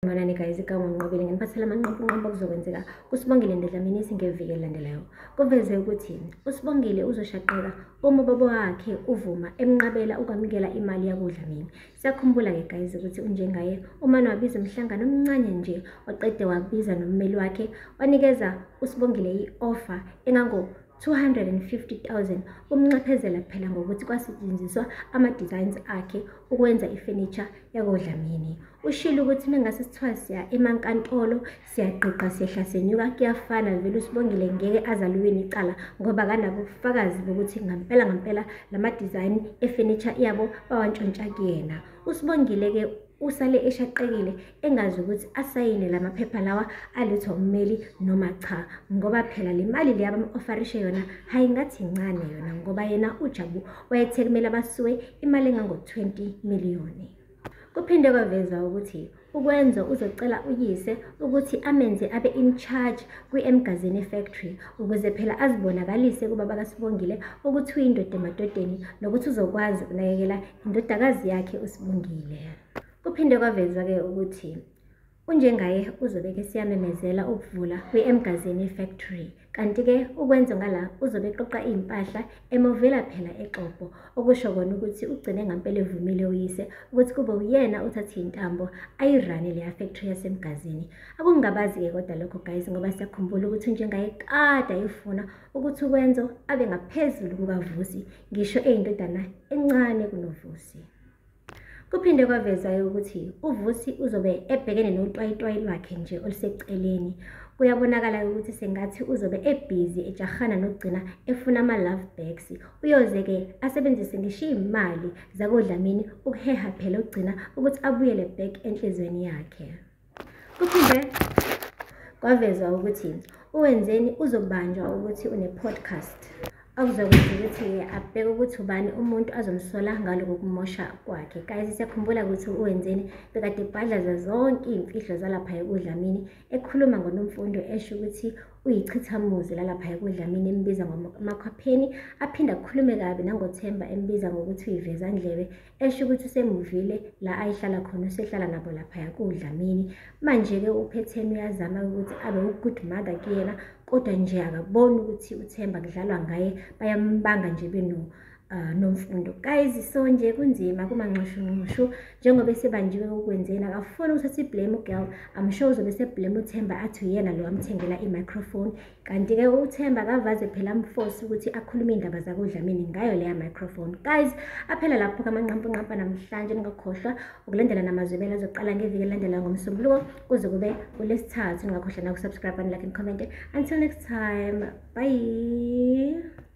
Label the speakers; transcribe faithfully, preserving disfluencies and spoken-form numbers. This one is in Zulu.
Speaker 1: Manani guys, igama unqobile nginiphathela amanqampu nqampu kuzokwenzeka uSibongile the Dlaminis ngeviki elandelayo. Kuveze ukuthi uSibongile uzoshaqeka uma baba wakhe uVuma emnqabela ukwamukela imali yakudlamini. Siyakhumbula ke guys ukuthi uNjengaye umane wabiza umhlangano omncane nje oqede wabiza nommeli wakhe wanikeza uSibongile i-offer engango two hundred fifty thousand umncaphezela phela ngokuthi kwasetshenziswa ama-designs akhe ukwenza ifurniture yakodlamini. Ushilo ukuthi mengase sithiwa siya emankantolo siyaqeqa siyehla senyuka kuyafana vele uSibongile ngeke azaluwini icala ngoba kanabo ubufakazi bokuthi ngampela ngampela lama-design efurniture yabo bawantshontsha kuyena. uSibongile ke usale eshaqekile engazi ukuthi asayine lamaphepha lawa alethwa ummeli noma cha ngoba phela le mali le yabam-ofarishe yona hayi ngathi incane yona ngoba yena uJabu wayethe kumele basuwe imali engango twenty miliyoni. Kuphinde kwaveza ukuthi uKwenzo uzocela uyise ukuthi amenze abe in charge kwi-Emgazini factory ukuze phela azibonakalise kubaba kaSibongile ukuthi uyindoda emadodeni nokuthi uzokwazi ukunakekela indodakazi yakhe uSibongile. Kuphinde kwaveza ke ukuthi uNjengaye uzobe ke siyamemezela ukuvula kwi-Emgazini factory kanti ke uKwenzo ngala uzobe eqoqa impahla emovela phela eXopo okusho kona ukuthi ugcine ngampela evumile uyise ukuthi kube uyena uthatha intambo ayirane le factory yaseMgazini. Akungabazi ke kodwa lokho guys ngoba siyakhumbula ukuthi uNjengaye kade ayifuna ukuthi uKwenzo abe ngaphezulu kukaVusi ngisho eyindodana encane kunoVusi. Kuphinde kwaveza ukuthi uVusi uzobe ebhekene notwayitwayi lwakhe nje oluseceleni. Kuyabonakala ukuthi sengathi uzobe ebhizi ejahana nogcina efuna ama-love bags. Uyoze ke asebenzise ngisho imali zakodlamini ukuheha phela ugcina ukuthi abuyele back enhlizweni yakhe. Kuphinde kwavezwa ukuthi uWenzeni uzobanjwa ukuthi une-podcast akuzokwenza ukuthi abheke ukuthi ubani umuntu azomsola ngaloko kumosha kwakhe. Guys siyakhumbula ukuthi uWenzeni bekade ebhadlaza zonke iy'mfihlo zalapha ekudlamini ekhuluma ngonomfundo esho ukuthi uyichithamuzi lalapha ekudlamini embiza ngamakhwapheni aphinde akhulume kabi nangoThemba embiza ngokuthi uyivezandlebe esho ukuthi usemuvile la ayihlala khona usehlala nabo lapha ekudlamini. Manje ke uphetheni uyazama ukuthi abe u-good mother kuyena kodwa nje akaboni ukuthi uThemba kudlalwa ngaye bayambanga nje beno uh, nomfundo. Guys so nje kunzima kumanxushunxushu njengoba sebanjiwe uKwenzeni akafuni ukuthatha iblame girl. I'm sure uzobe seblame uThemba athi uyena lo amthengela i-microphone kanti ke uThemba kavaze phela amforce ukuthi akhulume indaba zakodlamini ngayo leya microphone. Guys aphela lapho kamanqampu nqampa namhlanje ningakhohlwa ukulandela namazwibela azoqala ngeviki elandela ngomsombuluko kuze kube kulesithathu. Ningakhohlwa na ukusubscribe and like and comment. Until next time, bye.